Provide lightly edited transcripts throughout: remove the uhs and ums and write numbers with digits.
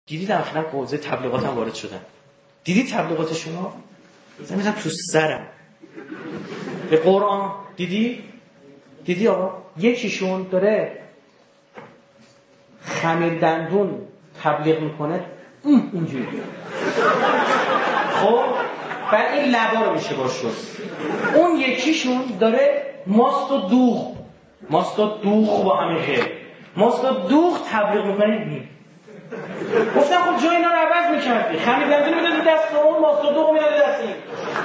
دیدید اخیراً حوزه تبلیغات هم وارد شدن. دیدید تبلیغاتشون زمیدم تو سرم به قرآن. دیدی آقا یکیشون داره خمیر دندون تبلیغ میکنه اینجوری خب بعد این لبا رو میشه باش شست. اون یکیشون داره ماست و دوغ با همه خیر ماست و دوغ تبلیغ میکنه. گفتم خب جای اینا رو عوض میکردی، خمیر دندون میدادی دست اون، ماست و دوغ میدادی دست این.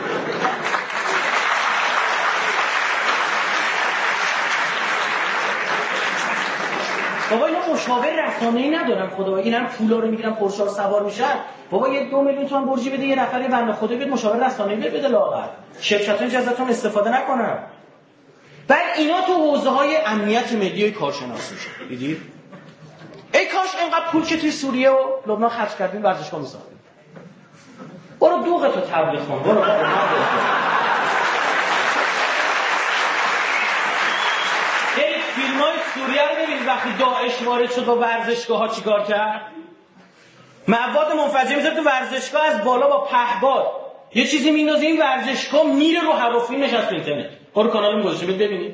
بابا اینا مشاور رسانه‌ای ندارن خدا، اینم پولا رو میگیرن پرشار سوار میشن. بابا یه 2 میلیون تومان برجی بده یه نفر بنده خدا بیاد مشاور رسانه‌ای بده لاغر. شرکت‌ها اجازهتون استفاده نکنن. بعد اینا تو حوزه‌های امنیت ملی و کارشناسی میشه. دیدید؟ ای کاش اینقدر پول که توی سوریه و لبنان خرج کردیم ورزشگاه می‌ساختیم. برو دوغتو تبلیغ کن. برو فیلمای سوریه رو ببینید وقتی داعش وارد شد با ورزشگاه‌ها چیکار کرد؟ مواد منفجره میذاره تو ورزشگاه، از بالا با پهباد یه چیزی میندازه این ورزشگاه میره رو هواپیماش از اینترنت. برو کانالم گذاشته ببینید.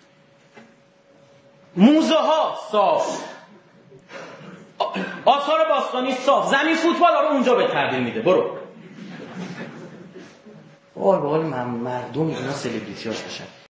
موزه ها صاف، آثار باستانی صاف، زمین فوتبال رو اونجا به تغییر میده. برو وای به حال مردم اینا سلبریتی‌هاش بشن.